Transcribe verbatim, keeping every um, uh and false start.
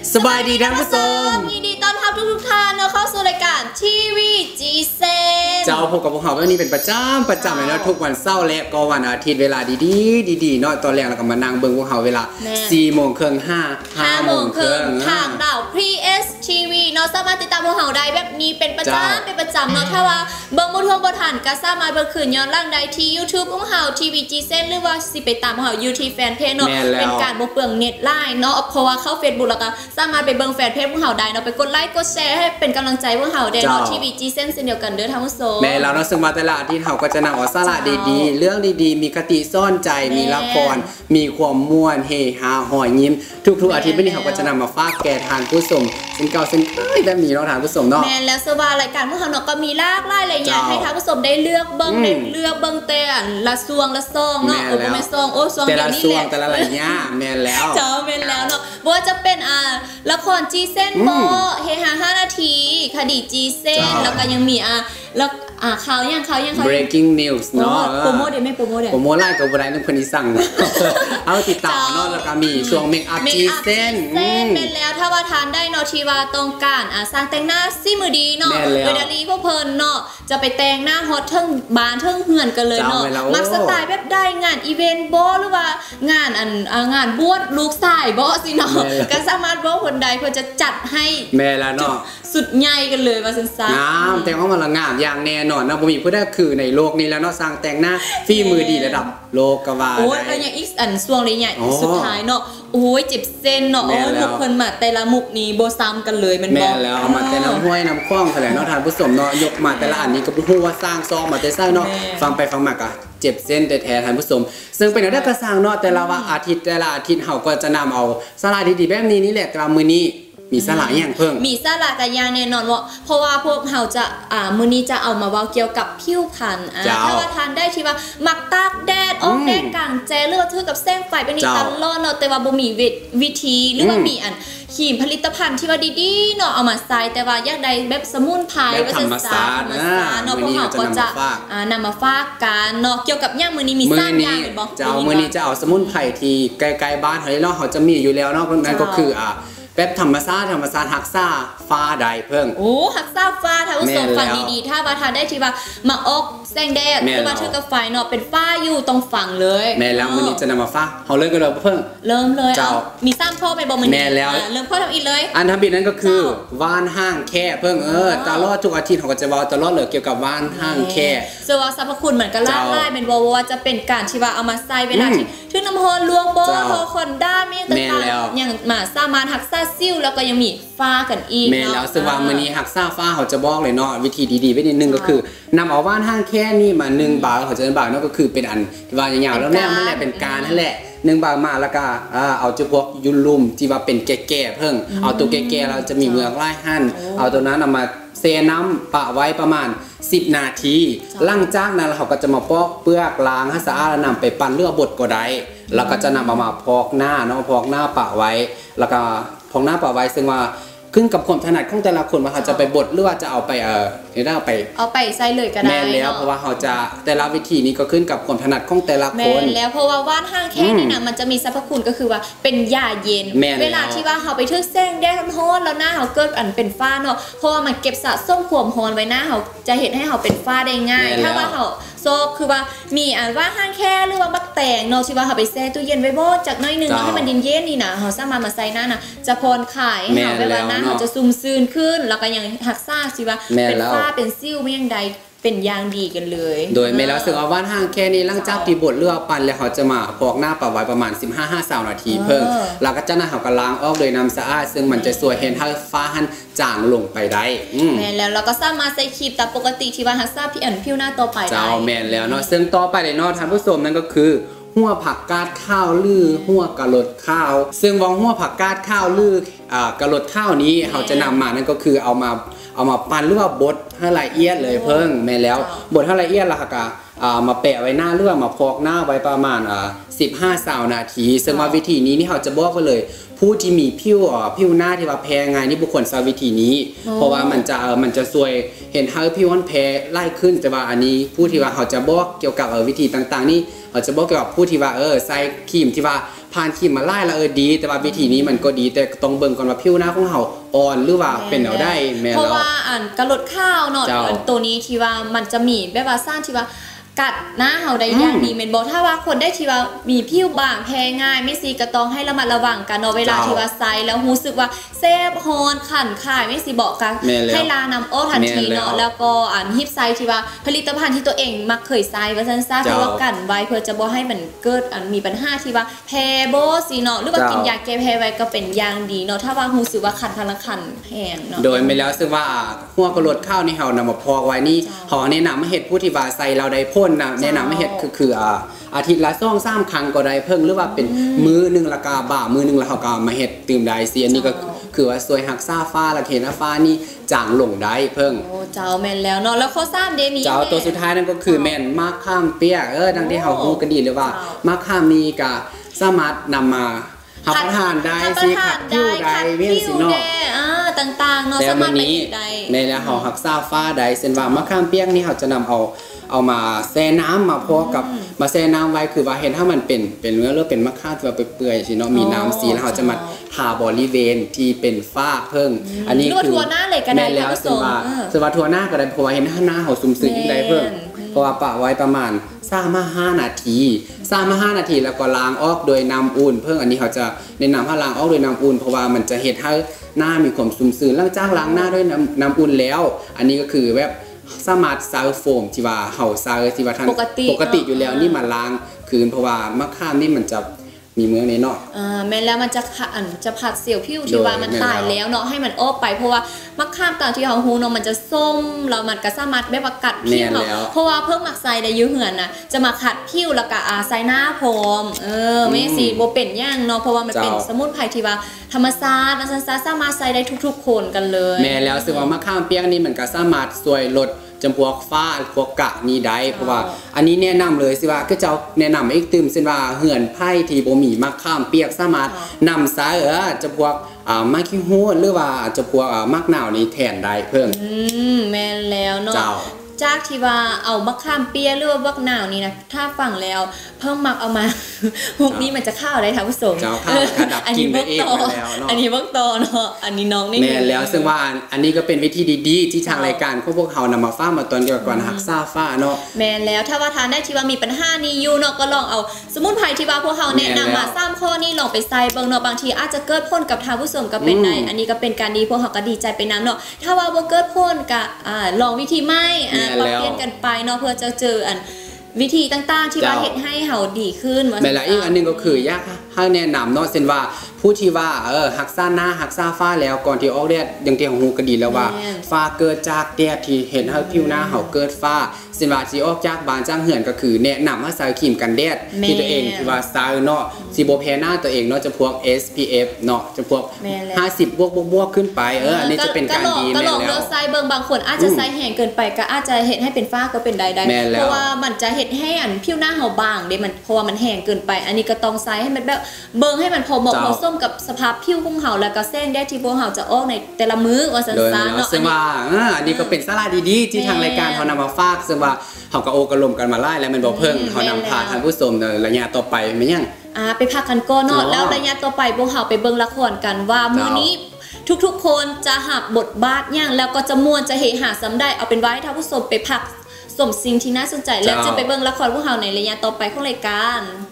สบายดีท่านผู้ชมยินดีต้อนรับทุกทุกท่านเข้าสู่รายการทีวีจีเซนเจ้าพบกับพวกเราวันนี้เป็นประจำประจำเลยนะทุกวันเสาร์และก็วันอาทิตย์เวลาดีๆดีๆเนาะตอนแรกเราก็มานั่งเบิ่งพวกเราเวลาสี่โมงครึ่งห้าห้าโมงครึ่งทางดาวพรีเอสทีวีเนาะสามารถติดตามพวกเราได้แบบนี้เป็นประจำเป็นประจำเนาะถ้าว่าเบิ่งบ่ทั่วบ่ทันก็สามารถเบิ่งคืนย้อนหลังได้ที่ YouTube ของเราทีวีจีเซนหรือว่าสิไปตามพวกเรา YouTube แฟนเพจเนาะเป็นการบ่เปลืองเน็ตไลน์เนาะเพราะว่าเข้า Facebook แล้วก็สามารถไปเบิ่งแฟนเพจพวกเราได้เนาะไปกดไลค์กดแชร์ให้เป็นกำลังใจพวกเราได้เนาะทีวีจีเซนเช่นเดียวกันเด้อท่านผู้ชมแม่เราเนาะซึ่งมาแต่ละอาทิตย์เราก็จะนำเอาสาระดีๆเรื่องดีๆมีคติซ่อนใจมีละครมีความม่วนเฮฮาหอยยิ้มทุกๆอาทิตย์วันนี้เราก็จะนำมาฝากแก่ทานผู้ชมซึ่งเก่าซึ่งเคยแบบนี้เนาะทานผู้ชมเนาะแม่แล้วสว่ารายการพวกเราเนาะก็มีหลากหลายหลายอย่างให้ท่านผู้ชมได้เลือกเบิ่งได้เลือกเบิ่งแต่ละซวงละซองเนาะโอ้บ่แม่ซองโอ้ซองเดียวนี้แหละแต่ละหลายอย่างแม่แล้วเจ้าแม่แล้วเนาะบ่ว่าจะเป็นอ่าละครจีเส้นโบเฮฮาห้านาทีคดีจีเส้นแล้วก็ยังมีอ่าแล้วอ่าข่าวยังข่าวยังข่าว breaking news เนาะโปรโมทเดี๋ยวไม่โปรโมทเดี๋ยวโปรโมทไล่กับอะไรนั่นคนที่สั่งเอาติดตามเนาะแล้วก็มีช่วงเมคอัพจีเส้นเป็นแล้วถ้าว่าทานได้เนาะทีว่าตรงการอ่าสร้างแต่งหน้าซิมือดีเนาะเวดาลีพวกเพลินเนาะจะไปแต่งหน้าฮอตเทิงบานเทิงเหือนกันเลยเนาะมักสไตล์แบบได้งานอีเวนต์บอหรือว่างานอันงานบวชลูกชายบอสิเนาะก็สามารถบอคนใดเพื่อจะจัดให้แม่แล้วเนาะสุดใหญ่กันเลยมาสั้นๆงามแต่ว่ามันละงามอย่างแน่นอนนะผมมีผู้ได้คือในโลกนี้แล้วเนาะสร้างแต่งหน้าฝีมือดีระดับโลกกว่าโอ้ยแล้วยังอีกอันช่วงเลยใหญ่สุดท้ายเนาะโอ้ยเจ็บเส้นเนาะโอ้ยมุกเพิ่นมาแต่ละมุกนี้โบซ้ำกันเลยมันบอกแม่แล้วเอามาแต่น้ำห้วยน้ำคล้องแถลงเนาะทานผู้ชมเนาะยกมาแต่ละอันนี้ก็รู้ว่าสร้างซองมาแต่สร้างเนาะฟังไปฟังมากะเจ็บเส้นแต่แท้ทานผู้ชมซึ่งเป็นอะไรก็สร้างเนาะแต่ละว่าอาทิตย์แต่ละอาทิตย์เขาก็จะนำเอาสาระดีๆแบบนี้นี่แหละกลางมือนี้มีสาระอย่างเพิ่มมีสาระกันอย่างแน่นอนว่าเพราะว่าพวกเราจะอ่ามื้อนี้จะเอามาเว้าเกี่ยวกับผิวพรรณอ่าถ้าว่าทานได้ที่ว่ามักตากแดดออกแดดกลางแจ้งหรือว่าถือกับแสงไฟเป็นนี่ตลอดเนาะแต่ว่าบ่มีวิธีหรือว่ามีอันครีมผลิตภัณฑ์ที่ว่าดีๆเนาะเอามาใส่แต่ว่าอยากได้แบบสมุนไพรแบบธรรมชาติเนาะพวกเราก็จะอ่านำมาฝากกันเนาะเกี่ยวกับย่างมื้อนี้มีสามอย่างเห็นบ่เจ้ามื้อนี้จะเอาสมุนไพรที่ใกล้ๆบ้านเฮาเนาะเขาจะมีอยู่แล้วเนาะนั่นก็คืออ่าแบบธรรมชาติธรรมชาติหักซ่าฟ้าใดเพิ่งโอ้หักซ่าฟ้าถ้าผู้ชมฟังดีๆถ้าว่าทานได้ที่ว่ามาออกแสงแดดหรือว่าถือกับไฟเนาะเป็นฟ้าอยู่ตรงฝั่งเลยแม่แล้วมื้อนี้จะนำมาฟ้าเฮาเริ่มกันเลยเพิ่งเริ่มเลยเอามีซ้ำพ่อไปบ่มื้อนี้แม่แล้วเริ่มพ่อทำอีกเลยอันทำบิดนั้นก็คือว่านห้างแค่เพิ่งเออตลอดทุกอาทิตย์เขาก็จะเว้าตลอดเลยเกี่ยวกับว่านห้างแค่ส่วนว่าสรรพคุณเหมือนกันล่าล่าเป็นว่าจะเป็นการที่ว่าเอามาใส่เวลาที่ถึงน้ำร้อนลวงโบโทคอนด้ามีต่างๆอย่างมาสามารถหักซ่าซิ่วแล้วก็ยังมีฟ้ากันอีกเนาะแม่แล้วซึ่งว่ามื้อนี้หักซ่าฟ้าเขาจะบอกเลยเนาะวิธีดีๆไว้นิดนึงก็คือนำเอาว่านห้างแค่นี้มาหนึ่งบาทเขาจะบาทนั่นก็คือเป็นอันที่ว่าอย่างๆแล้วแน่นั่นแหละเป็นการนั่นแหละหนึ่งบาทมาแล้วก็เอาจุพวกยุลุ่มที่ว่าเป็นแก่ๆเพิ่งเอาตัวแก่ๆเราจะมีเมือกไล่หั่นเอาตัวนั้นเอามาเซน้ำปะไว้ประมาณสิบนาทีหลังจากนั้นเขาก็จะมาปอกเปลือกล้างให้สะอาดแล้วนำไปปั่นเลือบดก็ได้แล้วก็จะนำเอามาพอกหน้าเนาะพอกหน้าปะไว้แล้วก็พอกหน้าปะไว้ซึ่งว่าขึ้นกับความถนัดของแต่ละคนว่าเขาจะไปบดหรือว่าจะเอาไปเออหรือเอาไปเอาไปใส่เลยก็ได้แม่แล้วเพราะว่าเขาจะแต่ละวิธีนี้ก็ขึ้นกับความถนัดของแต่ละคนแม่แล้วเพราะว่าว่านห้างแค่นี้นะมันจะมีสรรพคุณก็คือว่าเป็นยาเย็นเวลาที่ว่าเขาไปทึกแสงแดดร้อนแล้วหน้าเขาเกิดอันเป็นฝ้าเนาะเพราะว่ามันเก็บสะสมความร้อนไว้หน้าเขาจะเห็นให้เขาเป็นฝ้าได้ง่ายถ้าว่าเขาโซคือว่ามีอ่านว่าห้างแค่หรือว่าบักแตงเนาะที่ว่าเขาไปแช่ตู้เย็นไว้บ่จากน้อยนึงให้มันเย็นๆนี่นะเขาสามารถมาใส่หน้านะจะพรขายเขาไปว่าหน้าเขาจะซุ่มซื่นขึ้นแล้วก็ยังหักซ่าสิว่าเป็นฝ้าเป็นซิ่วไม่ยังใดเป็นยางดีกันเลยโดยไม่แล้วซึ่งเอาว่านห้างแค่นี้หลังจากที่บดเลือปั่นแล้วเขาจะมาพอกหน้าปะไว้ประมาณ สิบห้าถึงห้าสิบ นาทีเพิ่มแล้วก็จะน่าเขาก็ล้างออกโดยน้ำสะอาดซึ่งมันจะสวยเห็นให้ฟ้าหันจางลงไปได้แม่แล้วเราก็สามารถใส่ครีมตามปกติที่ว่าฮัสซ่าพี่อันผิวหน้าต่อไปได้เจ้าแม่แล้วเนาะซึ่งต่อไปเลยเนาะท่านผู้ชมนั่นก็คือหัวผักกาดข้าวลือหัวกะหลดข้าวซึ่งวางหัวผักกาดข้าวลืออ่ากะหลดข้าวนี้เขาจะนำมานั่นก็คือเอามาเอามาปั่นหรือว่าบดให้ละเอียดเลยเพิ่งแม่แล้วบดให้ละเอียดละค่ะอ่ามาแปะไว้หน้าหรือว่ามาพอกหน้าไว้ประมาณอ่าสิบห้าสาวนาทีซึ่งว่าวิธีนี้นี่เขาจะบอกไว้เลยผู้ที่มีผิวอ่าผิวหน้าที่ว่าแพ้ง่ายนี่บุคคลใช้วิธีนี้เพราะว่ามันจะมันจะช่วยเห็นให้ผิวมันแพ้ไล่ขึ้นแต่ว่าอันนี้ผู้ที่ว่าเขาจะบอกเกี่ยวกับเออวิธีต่างๆนี่เขาจะบอกเกี่ยวกับผู้ที่ว่าเออใส่ครีมที่ว่าผ่านครีมมาไล่แล้วเออดีแต่ว่าวิธีนี้มันก็ดีแต่ต้องเบิ่งก่อนว่าผิวหน้าของเขาอ่อนหรือว่าเป็นเอาได้แม่นแล้วเพราะว่าอันกระลดข้าวเนาะตัวนี้ที่ว่ามันจะมีแบบว่าสร้างที่ว่ากัดหน้าเฮาได้อย่างดีเมนบอกถ้าว่าคนได้ที่ว่ามีผิวบางแพ้ง่ายไม่ซีก็ต้องให้ระมัดระวังกันเนาะเวลาที่ว่าใส่แล้วรู้สึกว่าแซ่บฮอนขันข่ายไม่ซีบอกกันให้ลานำโอ้ทันทีเนาะแล้วก็อ่านฮิปไซที่ว่าผลิตภัณฑ์ที่ตัวเองมักเคยใส่ว่าซั่นซะที่ว่ากันไว้เพื่อจะบ่ให้มันเกิดอันมีปัญหาที่ว่าแพ้บ่ซีเนาะหรือว่ากินยาแก้แพ้ไว้ก็เป็นอย่างดีเนาะถ้าว่ารู้สึกว่าขันคันขันแห้งเนาะโดยไม่แล้วซึ่งว่าหัวกระโดดข้าวนี่เฮานำมาพอกไว้นี่เฮาแนะนำให้เฮ็ดผู้ที่ว่าใส่เราได้พ่นนะแนะนำให้เฮ็ดคือคืออ่าอาทิตย์ละสองสามครั้งก็ได้เพิ่งหรือว่าเป็นมื้อนึงละกาบ่ามื้อนึงละเฮาก็มาเฮ็ดตื่มได้สิอันนี้ก็คือว่าสวยหักซ่าฟ้าละเห็นฟ้านี่จางลงได้เพิ่งโอ้เจ้าแม่นแล้วเนาะแล้วข้อสามเดมีเจ้าตัวสุดท้ายนั่นก็คือแม่นมะขามเปียกเออดังที่เฮาฮู้กันดีเลยว่ามะขามนี่ก็สามารถนำมารับประทานได้สิขัดผิวได้เวียนสิเนาะอ่าต่างๆเนาะสามารถไปได้ในแล้วเฮาหักซ่าฟ้าได้เช่นว่ามะขามเปียกนี่เฮาจะนำเอาเอามาแช่น้ำมาพอกับมาแช่น้ำไว้คือว่าเห็นถ้ามันเป็นเป็นเนื้อหรือเป็นมะขามที่ว่าเปื่อยๆสิเนาะมีน้ำสีแล้วเราจะมาทาบริเวณที่เป็นฝ้าเพิ่งอันนี้คือทั่วหน้าเลยก็ได้แล้วซึ่งว่าซึ่งว่าทั่วหน้าก็ได้เพราะว่าเห็นหน้าเขาซุ่มซึมได้เพิ่งเพราะว่าปะไว้ประมาณสามมาห้านาทีสามมาห้านาทีแล้วก็ล้างออกโดยน้ำอุ่นเพิ่งอันนี้เขาจะแนะนำให้ล้างออกโดยน้ำอุ่นเพราะว่ามันจะเห็นให้หน้ามีความซุ่มซึมหลังจากล้างหน้าด้วยน้ำน้ำอุ่นแล้วอันนี้ก็คือแบบสามารถซาวโฟมที่ว่าเห่าซาวที่ว่าท่านปกติปกติอยู่แล้วนี่มาล้างคืนเพราะว่ามะขามนี่มันจะมีเมืองในเนาะอ่าแม้แล้วมันจะอันจะผัดเสียวผิวที่ว่ามันตายแล้วเนาะให้มันออกไปเพราะว่ามะขามตามที่เฮาฮู้เนาะมันจะส้มแล้วมันก็สามารถแบบว่ากัดผิวเนาะเพราะว่าเพิ่งมักใส่ได้อยู่เหือนน่ะจะมาขัดผิวแล้วก็อาใส่หน้าพร้อมเออแม่สิบ่เป็นหยังเนาะเพราะว่ามันเป็นสมุนไพรที่ว่าธรรมชาติมันสามารถใส่ได้ทุกๆคนกันเลยแม่แล้วซึ่งว่ามะขามเปียกนี่มันก็สามารถช่วยลดจำพวกฟ้าพวกกะนี้ได้เพราะว่าอันนี้แนะนำเลยสิว่าก็จะแนะนำอีกตื่มเช่นว่าเหือนไผ่ที่บ่มีมะขามเปียกสามารถนำสายเออจะพวกอ่ามะขี้หูดหรือว่าจะพวกอ่ามะนาวนี้แทนได้เพิ่มอืมแม่นแล้วเนาะจากที่ว่าเอามะขามเปียกหรือว่าบักนาวนี่นะถ้าฟังแล้วเพิ่งมักเอามาพวกนี้มันจะข้าวได้ท่านผู้ชมอันนี้บักตออันนี้บักตอเนาะอันนี้น้องนี่แม่แล้วซึ่งว่าอันนี้ก็เป็นวิธีดีๆที่ทางรายการของพวกเขานำมาฟ้ามาตอนเกี่ยวกับหักซ่าฟ้าเนาะแม่แล้วถ้าว่าทานได้ที่ว่ามีปัญหานี้อยู่เนาะก็ลองเอาสมุนไพรที่ว่าพวกเขาแนะนำมาสามข้อนี้ลองไปใส่เบิ่งเนาะบางทีอาจจะเกิดผลกับท่านผู้ชมก็เป็นได้อันนี้ก็เป็นการดีพวกเขาก็ดีใจไปนำเนาะถ้าว่าบ่เกิดผลก็อ่าลองวิธีใหม่อ่าปรับเปลี่ยนกันไปเนาะเพื่อจะเจออันวิธีต่างๆที่ว่าเฮ็ดให้เฮาดีขึ้นว่าแต่ละอีกอันนึงก็คืออยากให้แนะนำเนาะเช่นว่าผู้ที่ว่าเออหักซ่าหน้าหักซ่าฟ้าแล้วก่อนที่ออกแดดอย่างที่ของฮู้ก็ดีแล้วว่าฟ้าเกิดจากแดดที่เห็นให้ผิวหน้าเฮาเกิดฟ้าเช่นว่าสิออกจากบ้านจากเฮือนก็คือแนะนำให้ใส่ครีมกันแดดที่ตัวเองที่ว่าใส่เนาะสิบ่แพ้หน้าตัวเองเนาะจะพวก เอส พี เอฟ เนาะจะพวกห้าสิบบวกบวกขึ้นไปเอออันนี้จะเป็นการดีแม่แล้วก็ลองเลือกใส่เบิ่งบางคนอาจจะใส่แห้งเกินไปก็อาจจะเฮ็ดให้เป็นฝ้าก็เป็นได้ๆเพราะว่ามันจะเฮ็ดให้อันผิวหน้าเฮาบางเด้มันเพราะว่ามันแห้งเกินไปอันนี้ก็ต้องใส่ให้มันแบบเบิ่งให้มันพอเหมาะพอสมกับสภาพผิวของเฮาแล้วก็แสงแดดที่พวกเฮาจะออกในแต่ละมื้อว่าซั่นๆเนาะซึ่งว่าอันนี้ก็เป็นสาระดีๆที่ทางรายการเฮานำมาฝากซึ่งว่าเฮาก็โอกระลมกันมาหลายแล้วมันบ่เพิ่งเฮานำพาท่านผู้ชมในระยะต่อไปแม่นยังอ่าไปพักกันก่อนเนาะแล้วระยะต่อไปพวกเฮาไปเบิ่งละครกันว่ามื้อนี้ทุกๆคนจะหับบทบาทหยังแล้วก็จะม่วนจะเฮฮาซ้ำได้เอาเป็นว่าให้ท่านผู้ชมไปพักสมสิ่งที่น่าสนใจแล้วจะไปเบิ่งละครพวกเฮาในระยะต่อไปของรายการ